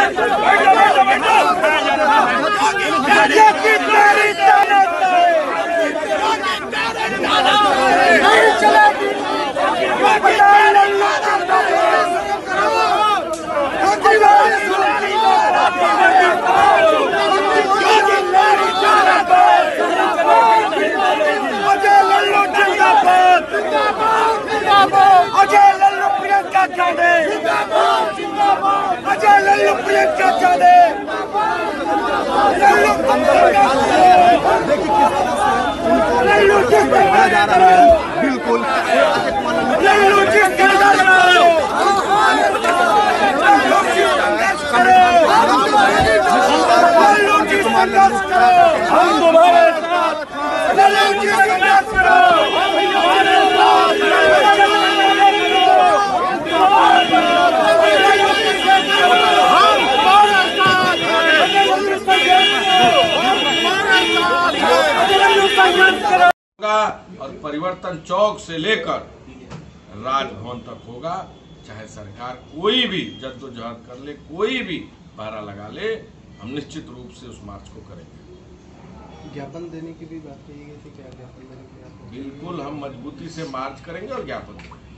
अजय लल्लू प्रियंका चौधरी अजय लल्लू प्रियंका चौधरी लल्लू जिस तरह जा रहा है बिल्कुल लल्लू जिस तरह हम तुम्हारे साथ लल्लू जिस और परिवर्तन चौक से लेकर राजभवन तक होगा। चाहे सरकार कोई भी जद्दोजहद कर ले, कोई भी पहरा लगा ले, हम निश्चित रूप से उस मार्च को करेंगे। ज्ञापन देने की भी बात कही गई थी, क्या ज्ञापन देने की? बिल्कुल, हम मजबूती से मार्च करेंगे और ज्ञापन देंगे।